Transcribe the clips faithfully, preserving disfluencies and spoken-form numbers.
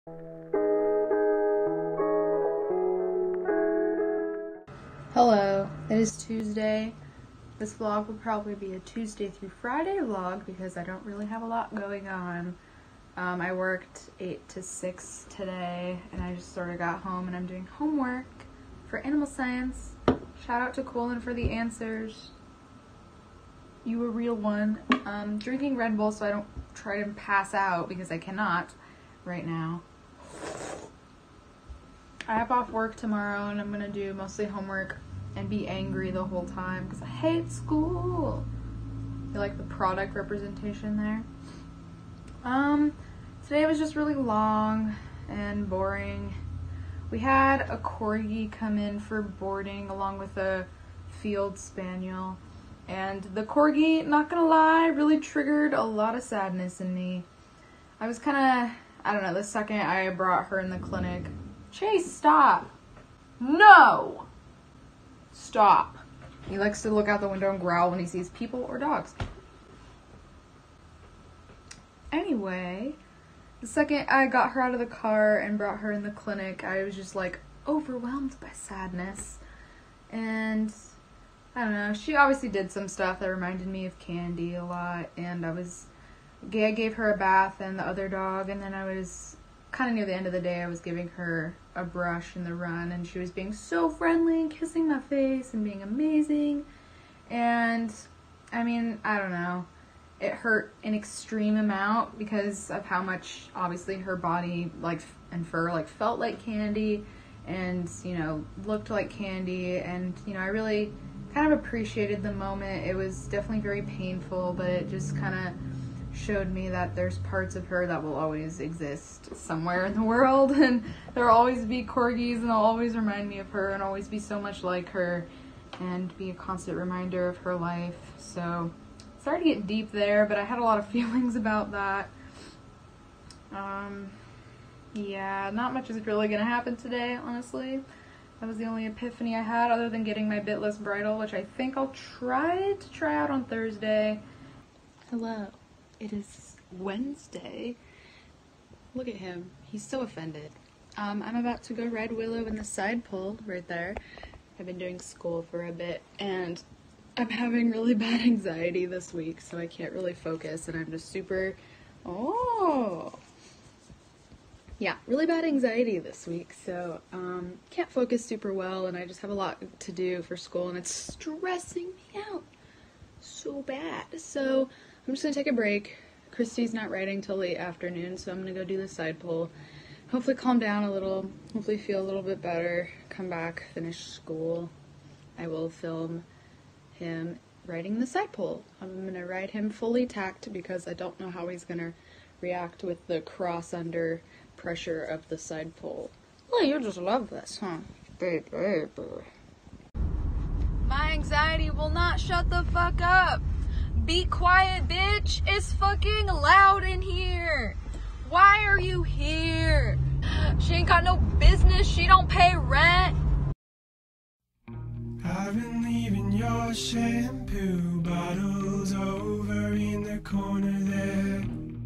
Hello, it is Tuesday. This vlog will probably be a Tuesday through Friday vlog because I don't really have a lot going on. Um, I worked eight to six today and I just sort of got home and I'm doing homework for animal science. Shout out to Colin for the answers. You a real one. Um, drinking Red Bull so I don't try to pass out because I cannot right now. I have off work tomorrow and I'm gonna do mostly homework and be angry the whole time because I hate school. You like the product representation there? Um, today was just really long and boring. We had a corgi come in for boarding along with a field spaniel, and the corgi, not gonna lie, really triggered a lot of sadness in me. I was kind of, I don't know, the second I brought her in the clinic. Chase, stop! No! Stop. He likes to look out the window and growl when he sees people or dogs. Anyway, the second I got her out of the car and brought her in the clinic, I was just like overwhelmed by sadness. And I don't know, she obviously did some stuff that reminded me of Candy a lot, and I was, I gave her a bath and the other dog, and then I was kind of near the end of the day, I was giving her a brush in the run, and she was being so friendly and kissing my face and being amazing. And I mean, I don't know, it hurt an extreme amount because of how much obviously her body like and fur like felt like Candy and, you know, looked like Candy. And, you know, I really kind of appreciated the moment. It was definitely very painful, but it just kind of showed me that there's parts of her that will always exist somewhere in the world, and there'll always be corgis and they'll always remind me of her and always be so much like her and be a constant reminder of her life. So sorry to get deep there, but I had a lot of feelings about that. Um, yeah, not much is really gonna happen today, honestly. That was the only epiphany I had, other than getting my bitless bridle, which I think I'll try to try out on Thursday. Hello. It is Wednesday. Look at him. He's so offended. Um, I'm about to go ride Willow in the side pole right there. I've been doing school for a bit, and I'm having really bad anxiety this week, so I can't really focus, and I'm just super... Oh! Yeah, really bad anxiety this week, so um, can't focus super well, and I just have a lot to do for school, and it's stressing me out so bad. So I'm just gonna take a break. Christy's not riding till late afternoon, so I'm gonna go do the side pole. Hopefully calm down a little, hopefully feel a little bit better, come back, finish school. I will film him riding the side pole. I'm gonna ride him fully tacked because I don't know how he's gonna react with the cross under pressure of the side pole. Well, you just love this, huh? Baby. My anxiety will not shut the fuck up. Be quiet, bitch. It's fucking loud in here. Why are you here? She ain't got no business. She don't pay rent. I've been leaving your shampoo bottles over in the corner there,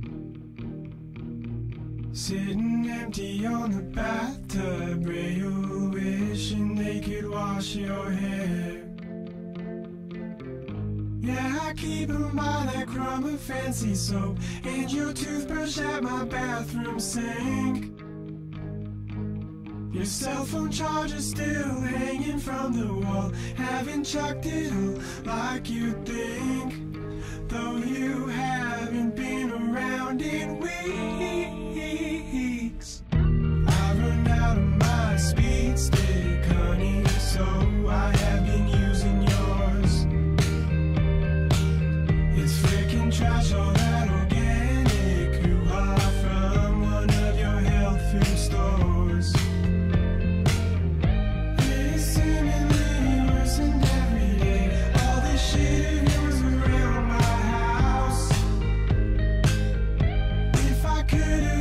sitting empty on the bathtub rail, wishing they could wash your hair. Yeah, I keep them by that crumb of fancy soap, and your toothbrush at my bathroom sink. Your cell phone charger still hanging from the wall, haven't chucked it all like you'd think, though you haven't been around in weeks. I run out of my speed stick, honey, so I have been using yours. It's freaking trash, all that organic hoo-ha from one of your health food stores. It's seemingly worse than every day, all this shit of yours around my house. If I could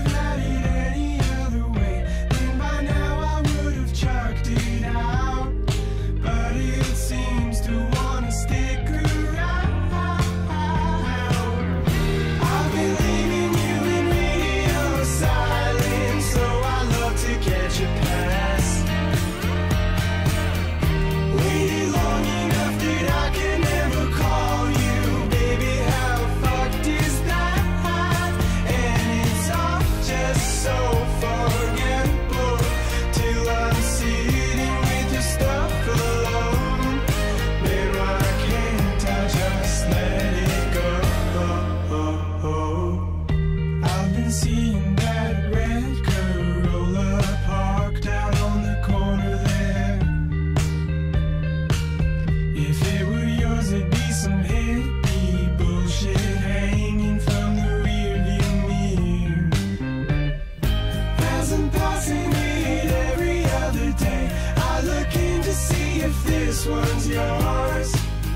doesn't passing it every other day. I look in to see if this one's yours,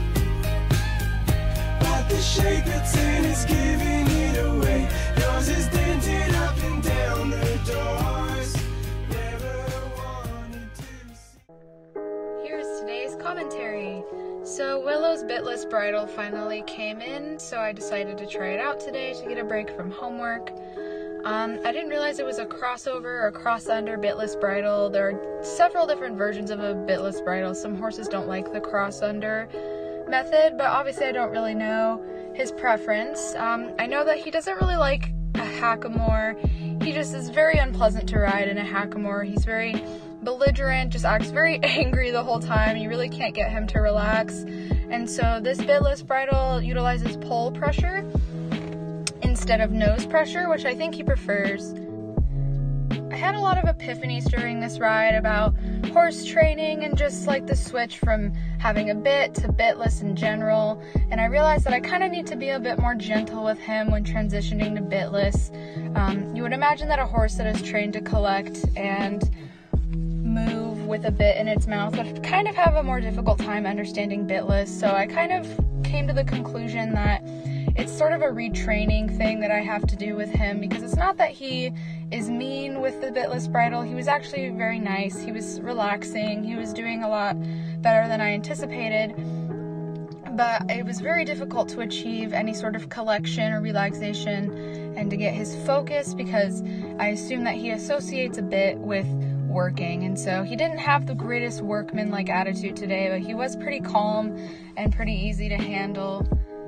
but the shape it's in is giving it away. Yours is dented up and down the doors. Never wanted to see. Here's today's commentary. So Willow's bitless bridle finally came in, so I decided to try it out today to get a break from homework. Um, I didn't realize it was a crossover or cross-under bitless bridle. There are several different versions of a bitless bridle. Some horses don't like the cross-under method, but obviously I don't really know his preference. Um, I know that he doesn't really like a hackamore. He just is very unpleasant to ride in a hackamore. He's very belligerent, just acts very angry the whole time. You really can't get him to relax. And so this bitless bridle utilizes pole pressure instead of nose pressure, which I think he prefers. I had a lot of epiphanies during this ride about horse training and just like the switch from having a bit to bitless in general, and I realized that I kind of need to be a bit more gentle with him when transitioning to bitless. Um, you would imagine that a horse that is trained to collect and move with a bit in its mouth would kind of have a more difficult time understanding bitless, so I kind of came to the conclusion that it's sort of a retraining thing that I have to do with him, because it's not that he is mean with the bitless bridle. He was actually very nice. He was relaxing. He was doing a lot better than I anticipated, but it was very difficult to achieve any sort of collection or relaxation and to get his focus, because I assume that he associates a bit with working, and so he didn't have the greatest workman-like attitude today, but he was pretty calm and pretty easy to handle.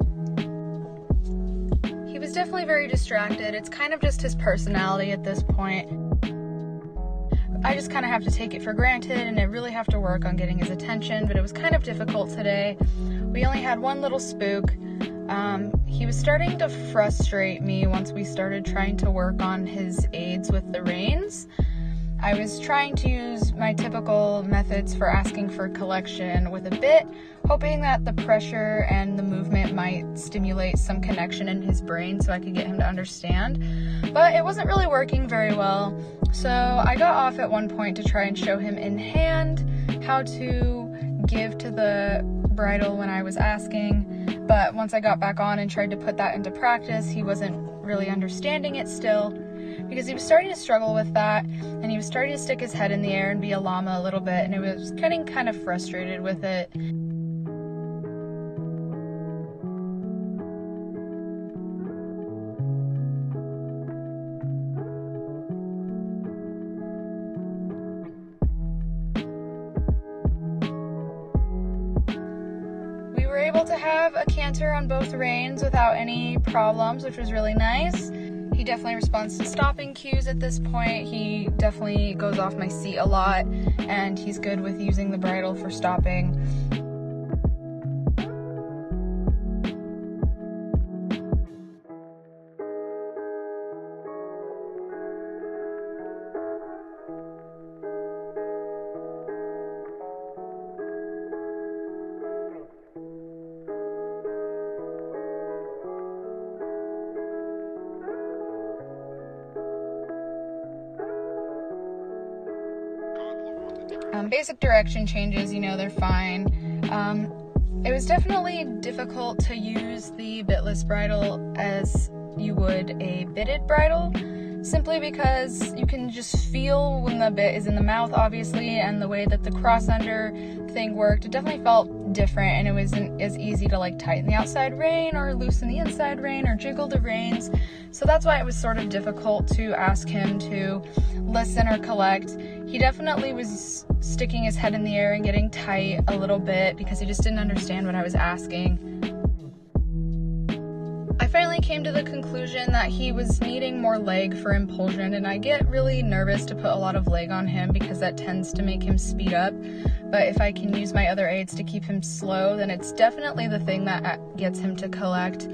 He was definitely very distracted. It's kind of just his personality at this point. I just kind of have to take it for granted, and I really have to work on getting his attention, but it was kind of difficult today. We only had one little spook. Um, he was starting to frustrate me once we started trying to work on his aids with the reins. I was trying to use my typical methods for asking for collection with a bit, hoping that the pressure and the movement might stimulate some connection in his brain so I could get him to understand, but it wasn't really working very well. So I got off at one point to try and show him in hand how to give to the bridle when I was asking, but once I got back on and tried to put that into practice, he wasn't really understanding it still, because he was starting to struggle with that, and he was starting to stick his head in the air and be a llama a little bit, and it was getting kind of frustrated with it. We were able to have a canter on both reins without any problems, which was really nice. He definitely responds to stopping cues at this point. He definitely goes off my seat a lot, and he's good with using the bridle for stopping. Um, basic direction changes, you know, they're fine. Um, it was definitely difficult to use the bitless bridle as you would a bitted bridle, simply because you can just feel when the bit is in the mouth, obviously, and the way that the cross-under thing worked, it definitely felt different, and it wasn't as easy to like tighten the outside rein or loosen the inside rein or jiggle the reins. So that's why it was sort of difficult to ask him to listen or collect. He definitely was sticking his head in the air and getting tight a little bit because he just didn't understand what I was asking. I finally came to the conclusion that he was needing more leg for impulsion, and I get really nervous to put a lot of leg on him because that tends to make him speed up. But if I can use my other aids to keep him slow, then it's definitely the thing that gets him to collect.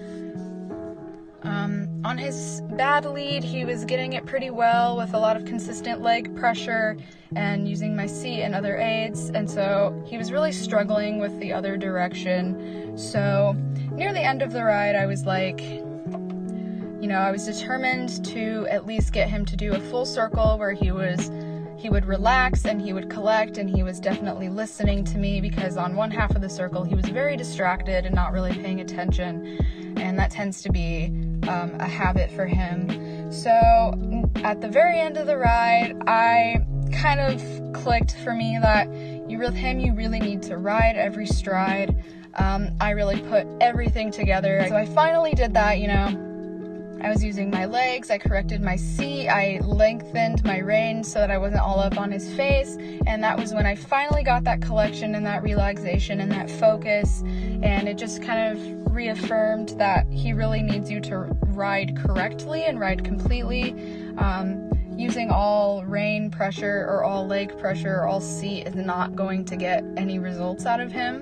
Um, on his bad lead, he was getting it pretty well with a lot of consistent leg pressure and using my seat and other aids, and so he was really struggling with the other direction. So near the end of the ride, I was like, you know, I was determined to at least get him to do a full circle where he was he would relax and he would collect, and he was definitely listening to me, because on one half of the circle he was very distracted and not really paying attention, and that tends to be um, a habit for him. So at the very end of the ride, I kind of clicked for me that you with him you really need to ride every stride. Um, I really put everything together. So I finally did that, you know. I was using my legs, I corrected my seat, I lengthened my reins so that I wasn't all up on his face, and that was when I finally got that collection and that relaxation and that focus, and it just kind of reaffirmed that he really needs you to ride correctly and ride completely. Um, using all rein pressure or all leg pressure or all seat is not going to get any results out of him.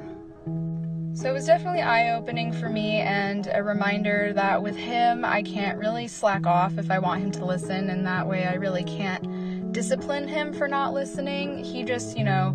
So it was definitely eye-opening for me, and a reminder that with him, I can't really slack off if I want him to listen, and that way I really can't discipline him for not listening. He just, you know,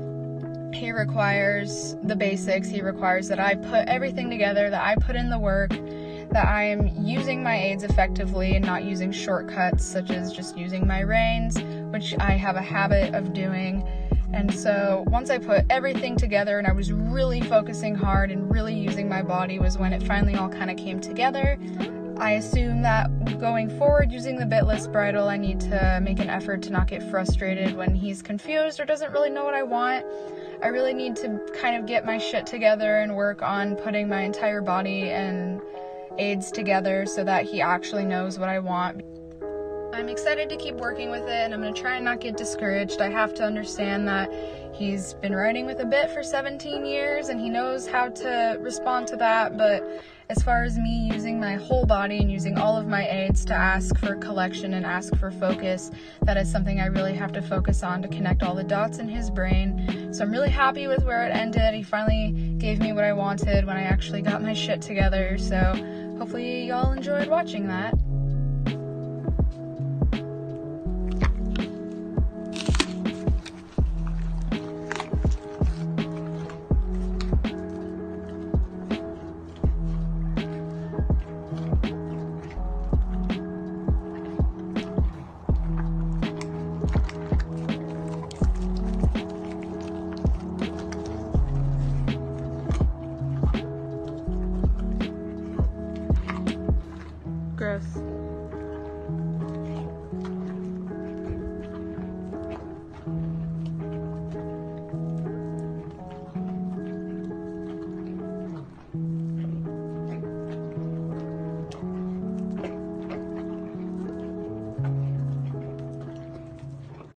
he requires the basics. He requires that I put everything together, that I put in the work, that I am using my aids effectively and not using shortcuts, such as just using my reins, which I have a habit of doing. And so once I put everything together and I was really focusing hard and really using my body was when it finally all kind of came together. I assume that going forward using the bitless bridle, I need to make an effort to not get frustrated when he's confused or doesn't really know what I want. I really need to kind of get my shit together and work on putting my entire body and aids together so that he actually knows what I want. I'm excited to keep working with it, and I'm going to try and not get discouraged. I have to understand that he's been riding with a bit for seventeen years and he knows how to respond to that, but as far as me using my whole body and using all of my aids to ask for collection and ask for focus, that is something I really have to focus on to connect all the dots in his brain. So I'm really happy with where it ended. He finally gave me what I wanted when I actually got my shit together, so hopefully y'all enjoyed watching that.